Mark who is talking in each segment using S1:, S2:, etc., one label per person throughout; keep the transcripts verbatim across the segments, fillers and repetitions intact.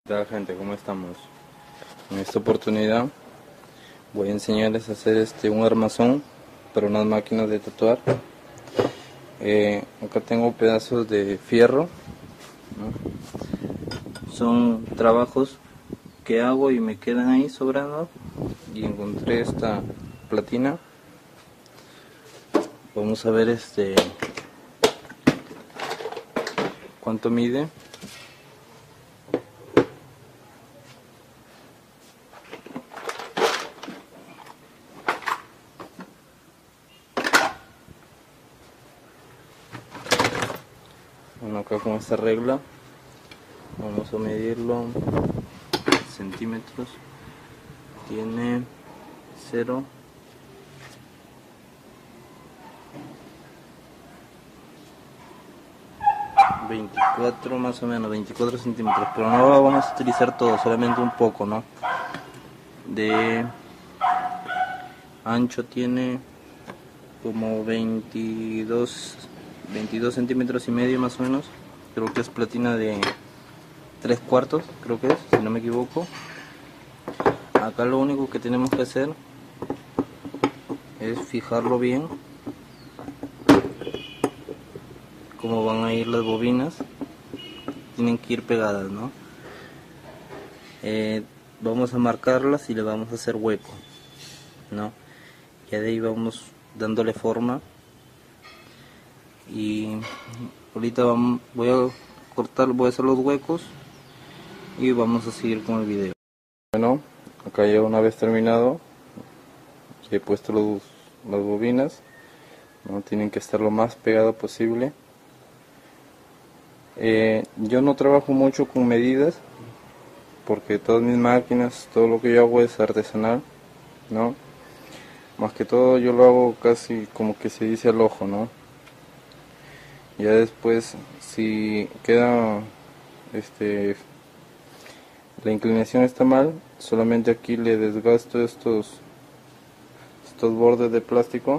S1: ¿Qué tal, gente? ¿Cómo estamos? En esta oportunidad voy a enseñarles a hacer este un armazón para unas máquinas de tatuar. Eh, acá tengo pedazos de fierro, ¿no? Son trabajos que hago y me quedan ahí sobrando, y encontré esta platina. Vamos a ver este cuánto mide. Bueno, acá con esta regla vamos a medirlo centímetros. Tiene cero veinticuatro, más o menos veinticuatro centímetros, pero no lo vamos a utilizar todo, solamente un poco, ¿no? De ancho tiene como veintidós centímetros y medio, más o menos. Creo que es platina de tres cuartos, creo que es, si no me equivoco. Acá lo único que tenemos que hacer es fijarlo bien, cómo van a ir las bobinas. Tienen que ir pegadas, ¿no? Eh, vamos a marcarlas y le vamos a hacer hueco, ¿no? Ya de ahí vamos dándole forma, y ahorita vamos, voy a cortar, voy a hacer los huecos y vamos a seguir con el video. Bueno, acá ya una vez terminado, he puesto los, las bobinas, ¿no? Tienen que estar lo más pegado posible. Eh, yo no trabajo mucho con medidas, porque todas mis máquinas, todo lo que yo hago es artesanal, ¿no? Más que todo yo lo hago casi como que se dice al ojo, ¿no? Ya después, si queda este la inclinación está mal, solamente aquí le desgasto estos estos bordes de plástico.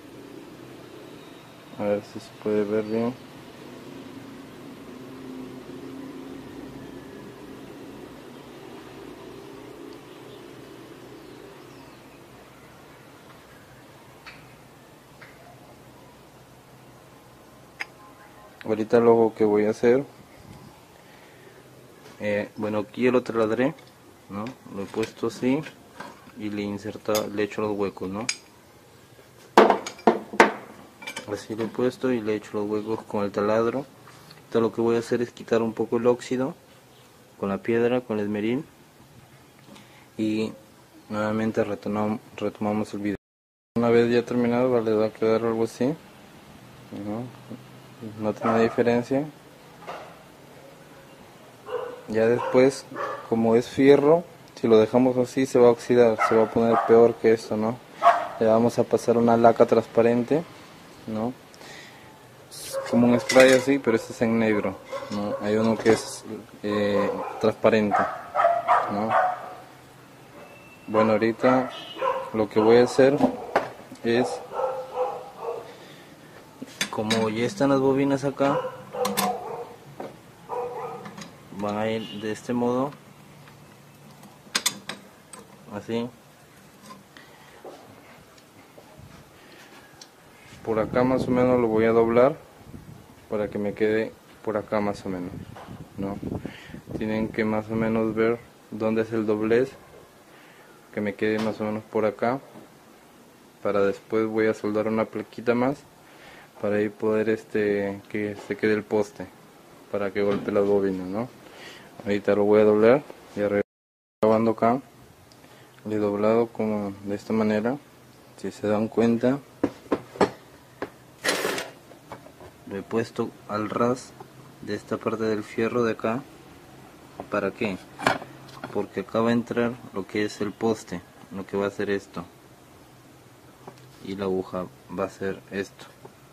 S1: A ver si se puede ver bien. Ahorita lo que voy a hacer, eh, bueno, aquí yo lo taladré, ¿no? Lo he puesto así y le inserta, le he hecho los huecos, ¿no? Así lo he puesto y le he hecho los huecos con el taladro. Entonces lo que voy a hacer es quitar un poco el óxido con la piedra, con el esmeril, y nuevamente retomamos, retomamos el video. Una vez ya terminado, vale, va a quedar algo así, ¿no? No tiene diferencia. Ya después, como es fierro, si lo dejamos así se va a oxidar, se va a poner peor que esto, ¿no? Le vamos a pasar una laca transparente, ¿no? Es como un spray así, pero este es en negro, ¿no? Hay uno que es eh, transparente, ¿no? Bueno, ahorita lo que voy a hacer es, como ya están las bobinas acá, van a ir de este modo, así. Por acá más o menos lo voy a doblar para que me quede por acá más o menos, ¿no? Tienen que más o menos ver dónde es el doblez, que me quede más o menos por acá, para después voy a soldar una plaquita más para ahí poder este que se quede el poste para que golpee las bobinas, ¿no? Ahorita lo voy a doblar y arreglar. Grabando acá, le he doblado como de esta manera, si se dan cuenta. Lo he puesto al ras de esta parte del fierro de acá. ¿Para qué? Porque acá va a entrar lo que es el poste, lo que va a hacer esto, y la aguja va a hacer esto,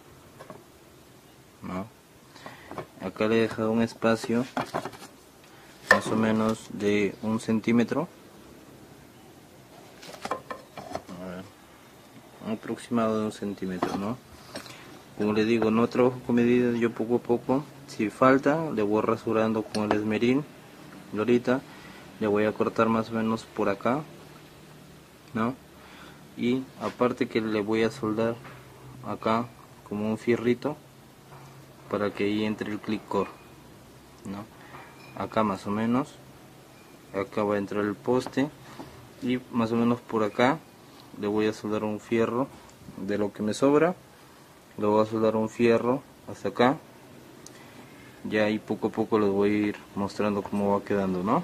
S1: ¿no? Acá le he dejado un espacio más o menos de un centímetro, a ver, un aproximado de un centímetro, ¿no? Como les digo, no trabajo con medidas, yo poco a poco. Si falta, le voy rasurando con el esmeril Y ahorita le voy a cortar más o menos por acá, ¿no? Y aparte que le voy a soldar acá como un fierrito para que ahí entre el click core, ¿no? Acá más o menos, acá va a entrar el poste y más o menos por acá le voy a soldar un fierro de lo que me sobra, le voy a soldar un fierro hasta acá. Ya ahí poco a poco les voy a ir mostrando cómo va quedando, ¿no?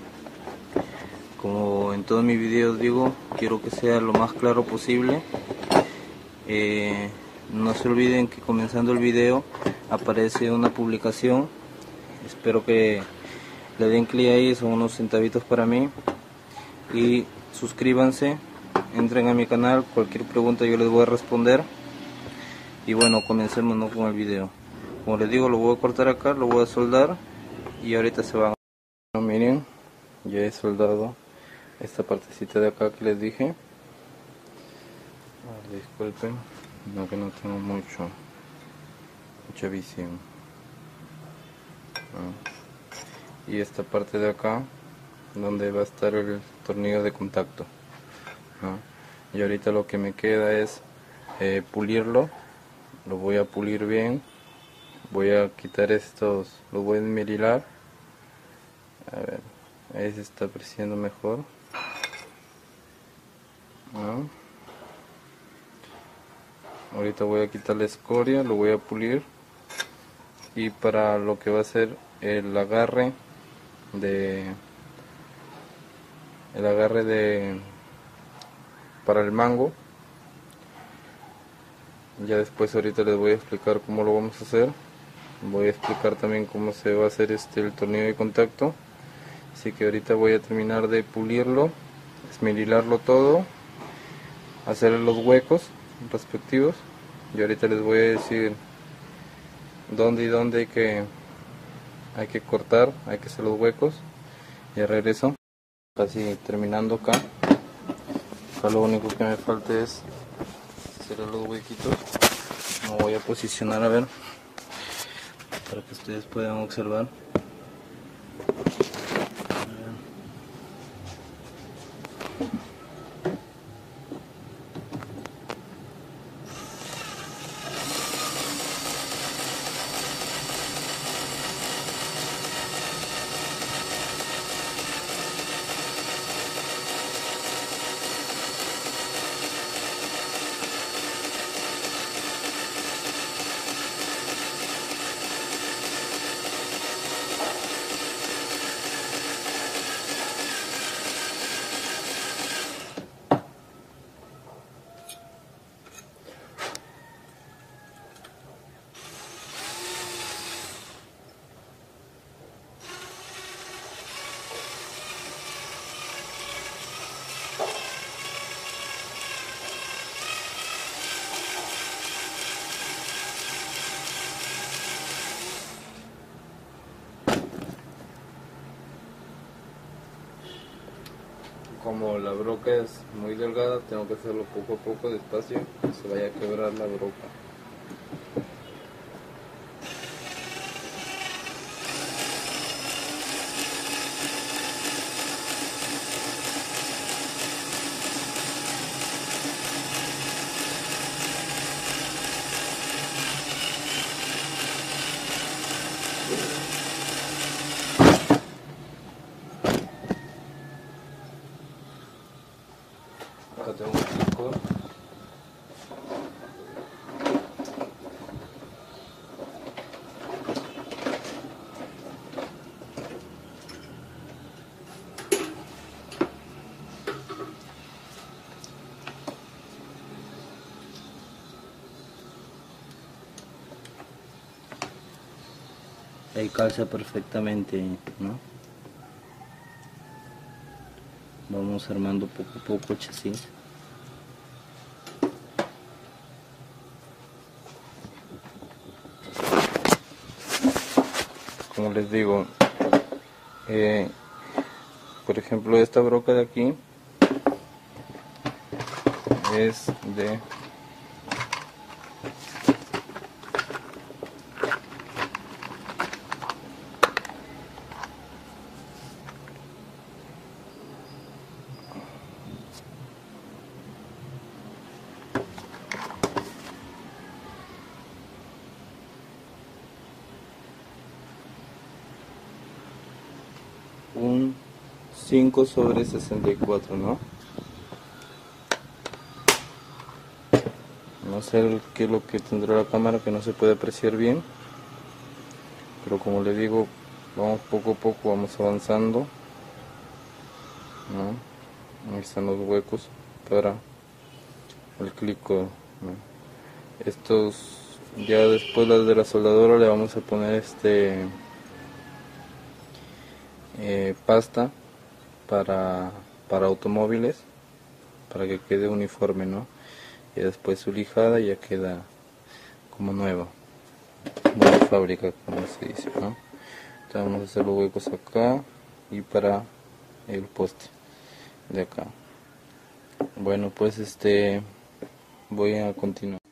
S1: Como en todos mis videos digo, quiero que sea lo más claro posible. Eh, no se olviden que comenzando el video aparece una publicación. Espero que le den clic ahí, son unos centavitos para mí. Y suscríbanse, entren a mi canal, cualquier pregunta yo les voy a responder. Y bueno, comencemos, ¿no?, con el video. Como les digo, lo voy a cortar acá, lo voy a soldar y ahorita se van. Bueno, miren, ya he soldado esta partecita de acá que les dije. Ah, disculpen, no, que no tengo mucho mucha visión. Ah. Y esta parte de acá donde va a estar el tornillo de contacto, ¿no? Y ahorita lo que me queda es eh, pulirlo. Lo voy a pulir bien. Voy a quitar estos, los voy a esmerilar. A ver, ahí se está apreciando mejor, ¿no? Ahorita voy a quitar la escoria, lo voy a pulir. Y para lo que va a ser el agarre de el agarre de para el mango, ya después ahorita les voy a explicar cómo lo vamos a hacer. Voy a explicar también cómo se va a hacer este el tornillo de contacto. Así que ahorita voy a terminar de pulirlo, esmerilarlo todo, hacer los huecos respectivos y ahorita les voy a decir dónde y dónde hay que hay que cortar, hay que hacer los huecos. Ya regreso. Casi terminando acá. Acá lo único que me falta es hacer los huequitos. Me voy a posicionar a ver para que ustedes puedan observar. Como la broca es muy delgada, tengo que hacerlo poco a poco, despacio, que se vaya a quebrar la broca. Acá tengo un pico. Ahí calza perfectamente, ¿no? Vamos armando poco a poco el chasis. Como les digo, eh, por ejemplo, esta broca de aquí es de un cinco sobre sesenta y cuatro, ¿no? No sé qué es lo que tendrá la cámara, que no se puede apreciar bien, pero como le digo, vamos poco a poco, vamos avanzando, ¿no? Ahí están los huecos para el clico, ¿no? Estos, ya después las de la soldadora le vamos a poner este eh, pasta para, para automóviles, para que quede uniforme, ¿no? Y después su lijada ya queda como nueva, como de fábrica, como se dice, ¿no? Entonces vamos a hacer los huecos acá y para el poste de acá. Bueno, pues este voy a continuar.